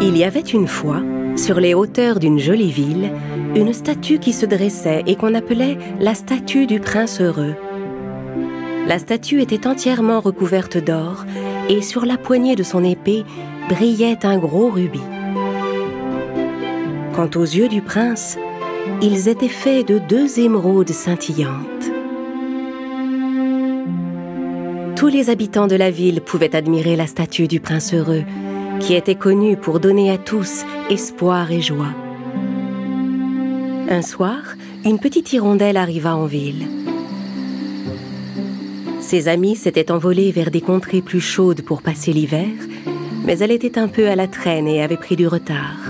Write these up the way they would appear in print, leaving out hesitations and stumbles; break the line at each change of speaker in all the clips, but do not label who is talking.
Il y avait une fois, sur les hauteurs d'une jolie ville, une statue qui se dressait et qu'on appelait la statue du prince heureux. La statue était entièrement recouverte d'or et sur la poignée de son épée brillait un gros rubis. Quant aux yeux du prince, ils étaient faits de 2 émeraudes scintillantes. Tous les habitants de la ville pouvaient admirer la statue du prince heureux, qui était connu pour donner à tous espoir et joie. Un soir, une petite hirondelle arriva en ville. Ses amis s'étaient envolés vers des contrées plus chaudes pour passer l'hiver, mais elle était un peu à la traîne et avait pris du retard.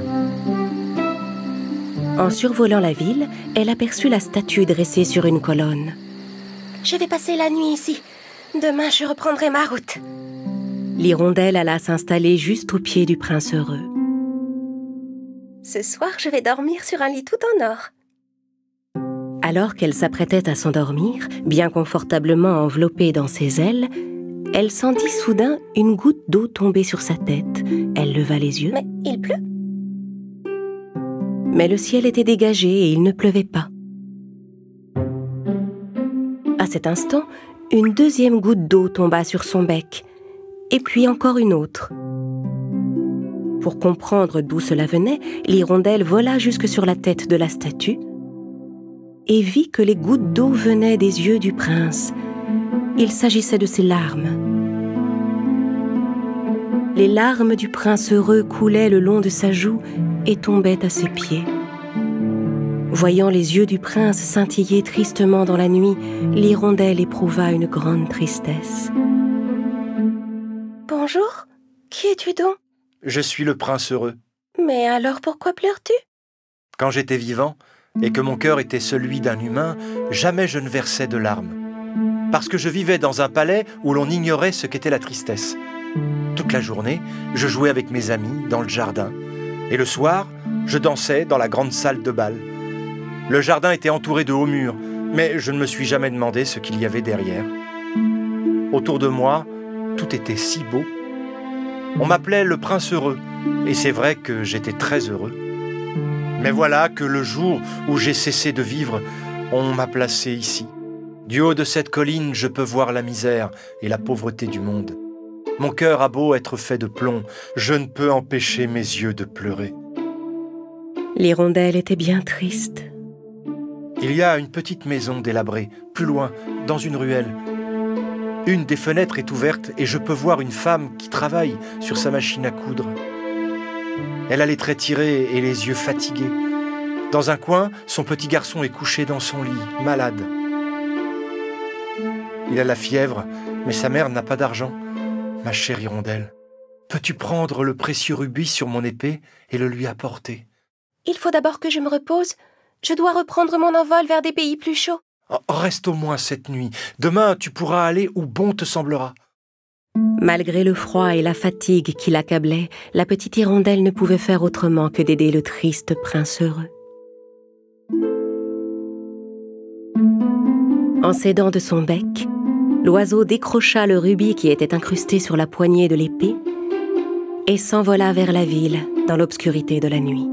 En survolant la ville, elle aperçut la statue dressée sur une colonne.
« Je vais passer la nuit ici. Demain, je reprendrai ma route. »
L'hirondelle alla s'installer juste au pied du prince heureux.
« Ce soir, je vais dormir sur un lit tout en or. »
Alors qu'elle s'apprêtait à s'endormir, bien confortablement enveloppée dans ses ailes, elle sentit soudain une goutte d'eau tomber sur sa tête. Elle leva les yeux.
« Mais il pleut ?»
Mais le ciel était dégagé et il ne pleuvait pas. À cet instant, une 2e goutte d'eau tomba sur son bec, et puis encore une autre. Pour comprendre d'où cela venait, l'hirondelle vola jusque sur la tête de la statue et vit que les gouttes d'eau venaient des yeux du prince. Il s'agissait de ses larmes. Les larmes du prince heureux coulaient le long de sa joue et tombaient à ses pieds. Voyant les yeux du prince scintiller tristement dans la nuit, l'hirondelle éprouva une grande tristesse.
« Bonjour, qui es-tu donc ? » ?»«
Je suis le prince heureux. »«
Mais alors pourquoi pleures-tu ?»«
Quand j'étais vivant et que mon cœur était celui d'un humain, jamais je ne versais de larmes. Parce que je vivais dans un palais où l'on ignorait ce qu'était la tristesse. Toute la journée, je jouais avec mes amis dans le jardin. Et le soir, je dansais dans la grande salle de bal. Le jardin était entouré de hauts murs, mais je ne me suis jamais demandé ce qu'il y avait derrière. Autour de moi, tout était si beau. On m'appelait le prince heureux, et c'est vrai que j'étais très heureux. Mais voilà que le jour où j'ai cessé de vivre, on m'a placé ici. Du haut de cette colline, je peux voir la misère et la pauvreté du monde. Mon cœur a beau être fait de plomb, je ne peux empêcher mes yeux de pleurer.
L'hirondelle était bien triste.
Il y a une petite maison délabrée, plus loin, dans une ruelle. Une des fenêtres est ouverte et je peux voir une femme qui travaille sur sa machine à coudre. Elle a les traits tirés et les yeux fatigués. Dans un coin, son petit garçon est couché dans son lit, malade. Il a la fièvre, mais sa mère n'a pas d'argent. Ma chère hirondelle, peux-tu prendre le précieux rubis sur mon épée et le lui apporter ?
Il faut d'abord que je me repose. Je dois reprendre mon envol vers des pays plus chauds.
Oh, reste au moins cette nuit. Demain, tu pourras aller où bon te semblera.
Malgré le froid et la fatigue qui l'accablaient, la petite hirondelle ne pouvait faire autrement que d'aider le triste prince heureux. En s'aidant de son bec, l'oiseau décrocha le rubis qui était incrusté sur la poignée de l'épée et s'envola vers la ville dans l'obscurité de la nuit.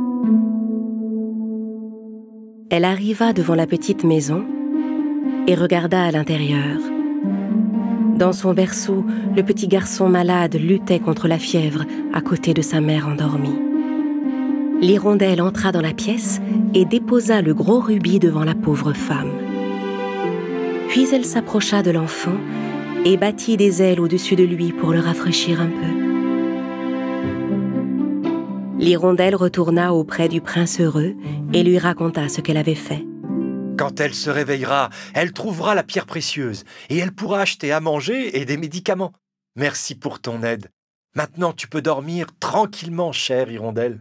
Elle arriva devant la petite maison et regarda à l'intérieur. Dans son berceau, le petit garçon malade luttait contre la fièvre à côté de sa mère endormie. L'hirondelle entra dans la pièce et déposa le gros rubis devant la pauvre femme. Puis elle s'approcha de l'enfant et battit des ailes au-dessus de lui pour le rafraîchir un peu. L'hirondelle retourna auprès du prince heureux et lui raconta ce qu'elle avait fait.
Quand elle se réveillera, elle trouvera la pierre précieuse et elle pourra acheter à manger et des médicaments. Merci pour ton aide. Maintenant, tu peux dormir tranquillement, chère hirondelle.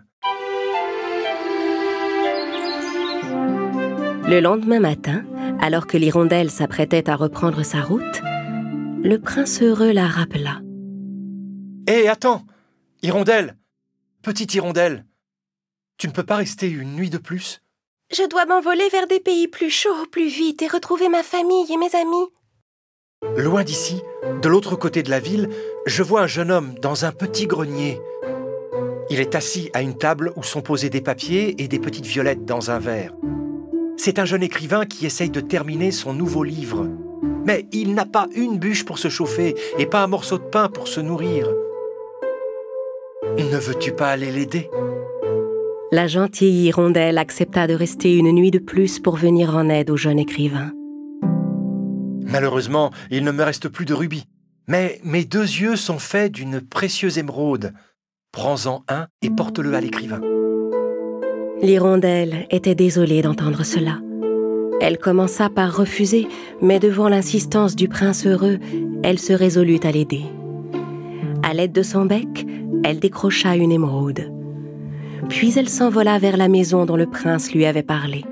Le lendemain matin, alors que l'hirondelle s'apprêtait à reprendre sa route, le prince heureux la rappela.
« Hé, attends, hirondelle, petite hirondelle, tu ne peux pas rester une nuit de plus ?
Je dois m'envoler vers des pays plus chauds, plus vite, et retrouver ma famille et mes amis. »
Loin d'ici, de l'autre côté de la ville, je vois un jeune homme dans un petit grenier. Il est assis à une table où sont posés des papiers et des petites violettes dans un verre. C'est un jeune écrivain qui essaye de terminer son nouveau livre. Mais il n'a pas une bûche pour se chauffer et pas un morceau de pain pour se nourrir. Ne veux-tu pas aller l'aider?
La gentille hirondelle accepta de rester une nuit de plus pour venir en aide au jeune écrivain.
Malheureusement, il ne me reste plus de rubis. Mais mes 2 yeux sont faits d'une précieuse émeraude. Prends-en un et porte-le à l'écrivain.
L'hirondelle était désolée d'entendre cela. Elle commença par refuser, mais devant l'insistance du prince heureux, elle se résolut à l'aider. À l'aide de son bec, elle décrocha une émeraude. Puis elle s'envola vers la maison dont le prince lui avait parlé.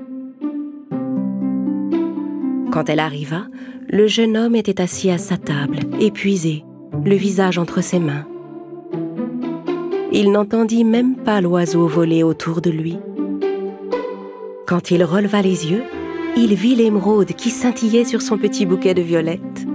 Quand elle arriva, le jeune homme était assis à sa table, épuisé, le visage entre ses mains. Il n'entendit même pas l'oiseau voler autour de lui. Quand il releva les yeux, il vit l'émeraude qui scintillait sur son petit bouquet de violettes.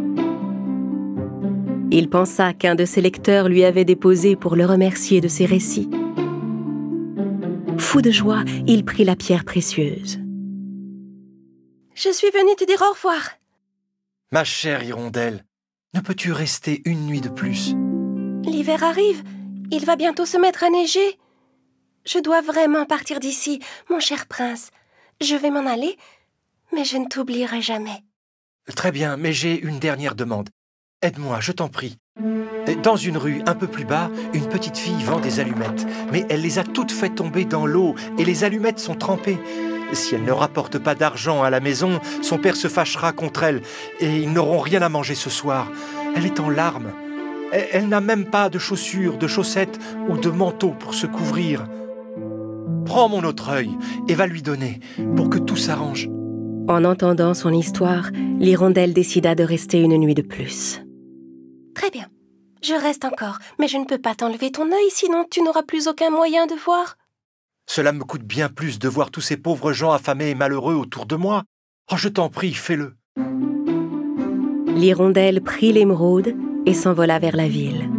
Il pensa qu'un de ses lecteurs lui avait déposé pour le remercier de ses récits. Fou de joie, il prit la pierre précieuse.
« Je suis venue te dire au revoir. »
Ma chère hirondelle, ne peux-tu rester une nuit de plus?
L'hiver arrive. Il va bientôt se mettre à neiger. Je dois vraiment partir d'ici, mon cher prince. Je vais m'en aller, mais je ne t'oublierai jamais.
Très bien, mais j'ai une dernière demande. Aide-moi, je t'en prie. Dans une rue un peu plus bas, une petite fille vend des allumettes, mais elle les a toutes fait tomber dans l'eau et les allumettes sont trempées. Si elle ne rapporte pas d'argent à la maison, son père se fâchera contre elle et ils n'auront rien à manger ce soir. Elle est en larmes. Elle n'a même pas de chaussures, de chaussettes ou de manteau pour se couvrir. Prends mon autre œil et va lui donner pour que tout s'arrange.
En entendant son histoire, l'hirondelle décida de rester une nuit de plus.
Très bien. Je reste encore, mais je ne peux pas t'enlever ton œil, sinon tu n'auras plus aucun moyen de voir.
Cela me coûte bien plus de voir tous ces pauvres gens affamés et malheureux autour de moi. Oh, je t'en prie, fais-le.
L'hirondelle prit l'émeraude et s'envola vers la ville.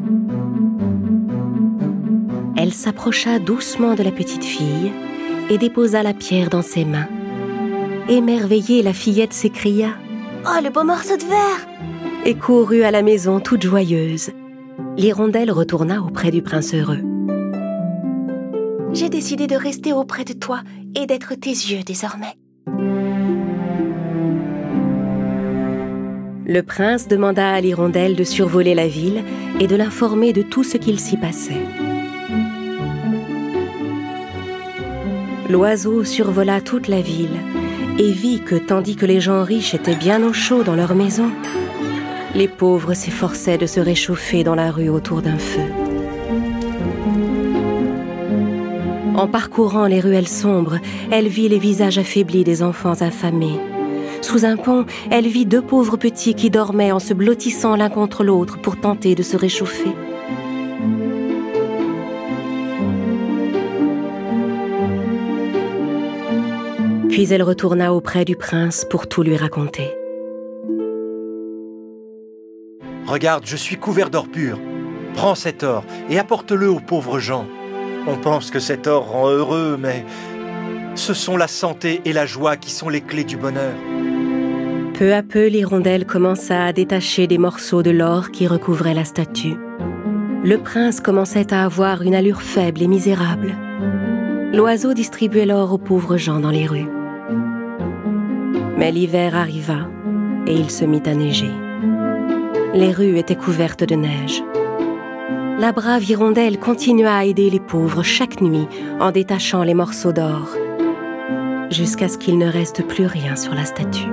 Elle s'approcha doucement de la petite fille et déposa la pierre dans ses mains. Émerveillée, la fillette s'écria
« Oh, le beau morceau de verre !»
et courut à la maison toute joyeuse. L'hirondelle retourna auprès du prince heureux.
« J'ai décidé de rester auprès de toi et d'être tes yeux désormais. »
Le prince demanda à l'hirondelle de survoler la ville et de l'informer de tout ce qu'il s'y passait. L'oiseau survola toute la ville et vit que, tandis que les gens riches étaient bien au chaud dans leur maison, les pauvres s'efforçaient de se réchauffer dans la rue autour d'un feu. En parcourant les ruelles sombres, elle vit les visages affaiblis des enfants affamés. Sous un pont, elle vit 2 pauvres petits qui dormaient en se blottissant l'un contre l'autre pour tenter de se réchauffer. Puis elle retourna auprès du prince pour tout lui raconter.
« Regarde, je suis couvert d'or pur. Prends cet or et apporte-le aux pauvres gens. On pense que cet or rend heureux, mais ce sont la santé et la joie qui sont les clés du bonheur. »
Peu à peu, l'hirondelle commença à détacher des morceaux de l'or qui recouvraient la statue. Le prince commençait à avoir une allure faible et misérable. L'oiseau distribuait l'or aux pauvres gens dans les rues. Mais l'hiver arriva et il se mit à neiger. Les rues étaient couvertes de neige. La brave hirondelle continua à aider les pauvres chaque nuit en détachant les morceaux d'or, jusqu'à ce qu'il ne reste plus rien sur la statue.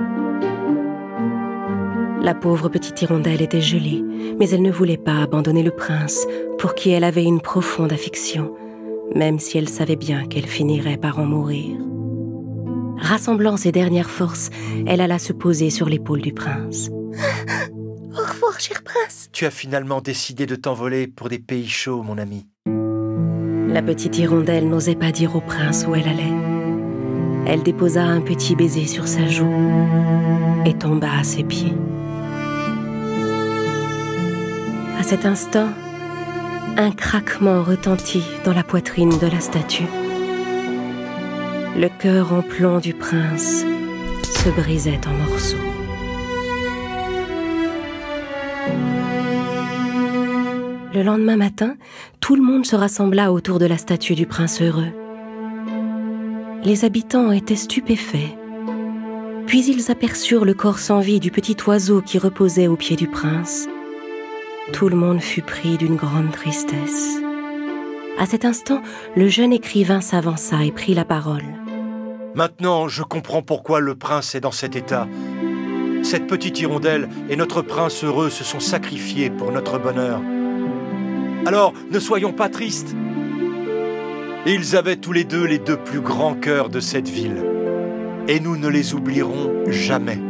La pauvre petite hirondelle était gelée, mais elle ne voulait pas abandonner le prince, pour qui elle avait une profonde affection, même si elle savait bien qu'elle finirait par en mourir. Rassemblant ses dernières forces, elle alla se poser sur l'épaule du prince.
Au revoir, cher prince.
Tu as finalement décidé de t'envoler pour des pays chauds, mon ami.
La petite hirondelle n'osait pas dire au prince où elle allait. Elle déposa un petit baiser sur sa joue et tomba à ses pieds. À cet instant, Un craquement retentit dans la poitrine de la statue. Le cœur en plomb du prince se brisait en morceaux. Le lendemain matin, tout le monde se rassembla autour de la statue du prince heureux. Les habitants étaient stupéfaits. Puis ils aperçurent le corps sans vie du petit oiseau qui reposait aux pieds du prince. Tout le monde fut pris d'une grande tristesse. À cet instant, le jeune écrivain s'avança et prit la parole.
Maintenant, je comprends pourquoi le prince est dans cet état. Cette petite hirondelle et notre prince heureux se sont sacrifiés pour notre bonheur. Alors, ne soyons pas tristes. Ils avaient tous les deux plus grands cœurs de cette ville. Et nous ne les oublierons jamais.